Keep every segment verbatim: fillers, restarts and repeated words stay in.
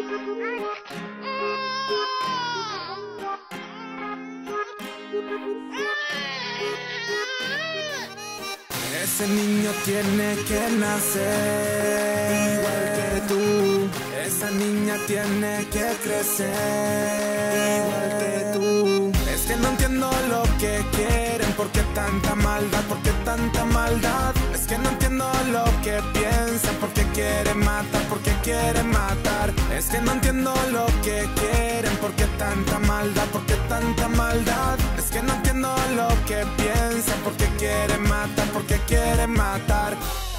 Ese niño tiene que nacer igual que tú. Esa niña tiene que crecer igual que tú. Es que no entiendo lo que quieren, por qué tanta maldad, por qué tanta maldad. Es que no entiendo lo que piensan, por qué quieren matar, por qué quieren matar. Es que no entiendo lo que quieren, por qué tanta maldad, por qué tanta maldad. Es que no entiendo lo que piensan, por qué quieren matar, por qué quieren matar.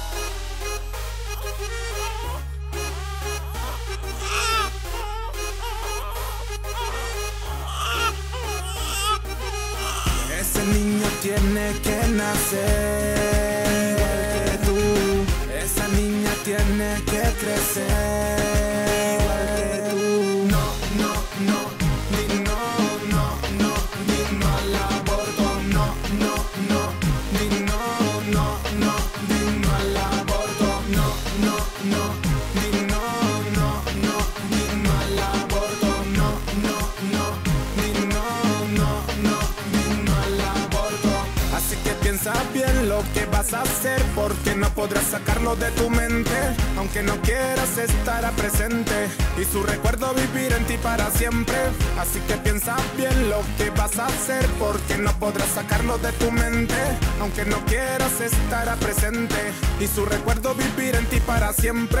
Ese niño tiene que nacer igual que tú. Esa niña tiene que crecer igual que tú. No, no, no, ni no, no, no, ni no al aborto. No, no, no, ni no, no, no, ni no al aborto. No, no, no, ni no, no, no, ni no al aborto. No, no, no, ni no, no, no, ni no al aborto. Así que piensa bien lo que vas a hacer, porque no podrás sacarlo de tu mente, aunque no quieras estar presente y su recuerdo vivir en ti para siempre. Así que piensa bien lo que vas a hacer, porque no podrás sacarlo de tu mente, aunque no quieras estar presente y su recuerdo vivir en ti para siempre.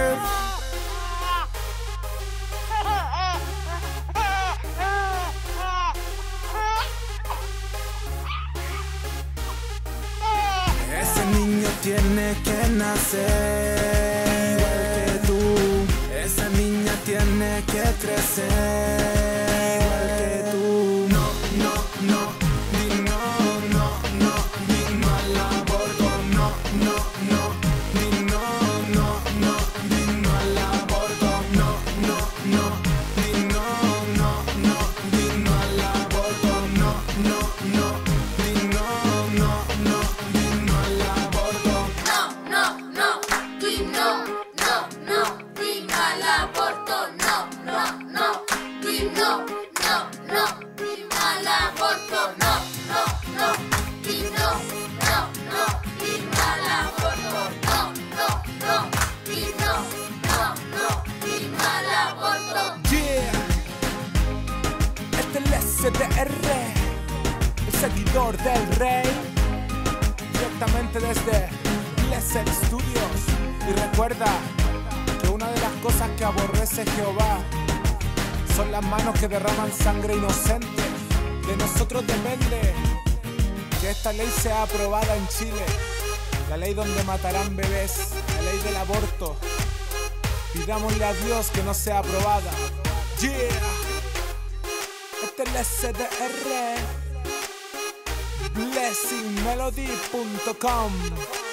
Ese niño tiene que nacer igual que tú. Esa niña tiene que crecer igual que tú. No, no, no, ni no, no, no, ni no al aborto. No, no, no, ni no, no, no, ni no al aborto. No, no, no, ni no, no, no, ni no al aborto. No, no, no, ni no, no, no, ni no al aborto. No, no, no, di no, no, no, di no al aborto. No, no, no, di no, no, no, di no al aborto. No, no, no, di no, no, no, di no al aborto. No, no, no, di no, no, no, di no al aborto. Yeah, este es el S D R, el seguidor del rey, directamente desde Blessed Studios. Y recuerda que una de las cosas que aborrece Jehová son las manos que derraman sangre inocente. De nosotros depende que esta ley sea aprobada en Chile, la ley donde matarán bebés, la ley del aborto. Pidámosle a Dios que no sea aprobada. Yeah, este es el S D R, blessing melody punto com.